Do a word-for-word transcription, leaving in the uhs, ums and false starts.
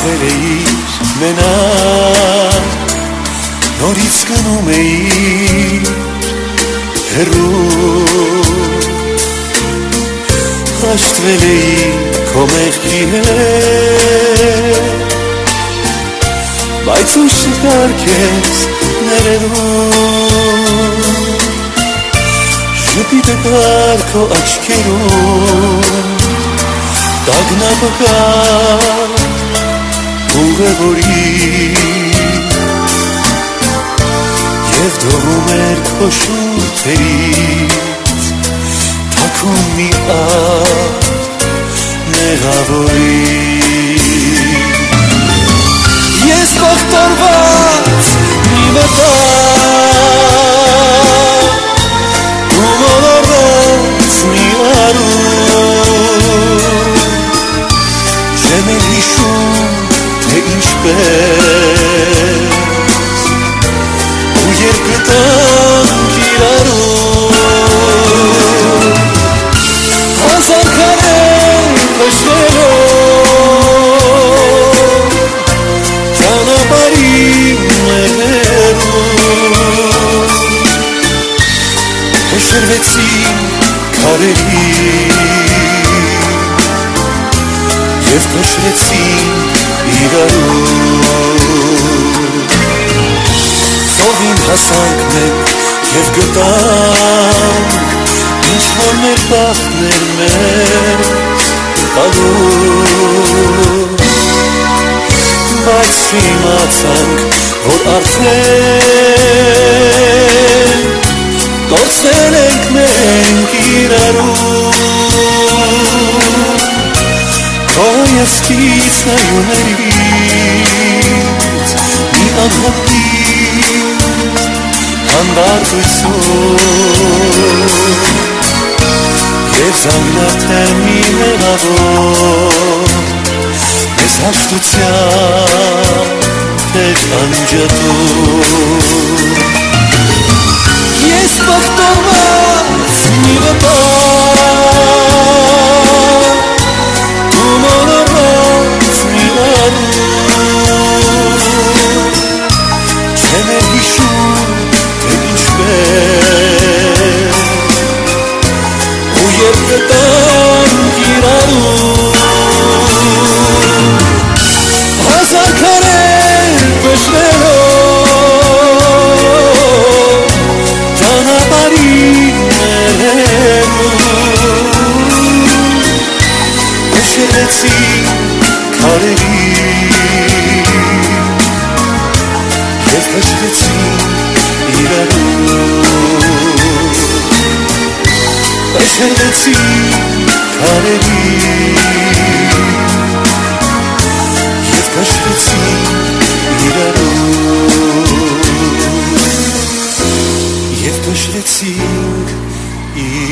էիր մենակ, նորից գնում էիր հեռու, հաշտվել էիր քո մեղքի հետ, բայց ուշ չկար քեզ ներելու, ժպիտը կար քո աչքերում, տագնապը կար ուղևորի, և դողում էր քո շուրթերից թաքուն մի ար մեղավորի։ Ես բախտորված մի վտակ, ու մոլորված մի արու, չեմ էլ հիշում, թե ինչպես, ու երբ գտանք իրարու, հազար քարեր փշրելով, ճանապարհին մեղերում, փշրվեցին քարերի և փշրեցին իրարու, ծովին հասանք մենք և գտանք ինչ-որ մեր բախտներ մեզ տալու, բայց իմացանք, որ արդեն կորցրել ենք մենք իրարու, քո եսքից նայումներից մի անհապկից հանդարտություն, և զանգնաթել մի մեղավոր, մեզ հաշտության հետ անջատում։ Ես բախտորված մի վտակ, ու մոլորված մի արու, չեմ էլ հիշում, թե ինչպես, ու երբ գտանք իրարու, հազար քարեր փշրելով, ճանապարհին մեղերում, փշրեցին քարերի և փշրեցին իրարու, փշրեցին քարերի և փշրեցին իրարու, և փշրեցին իրարու։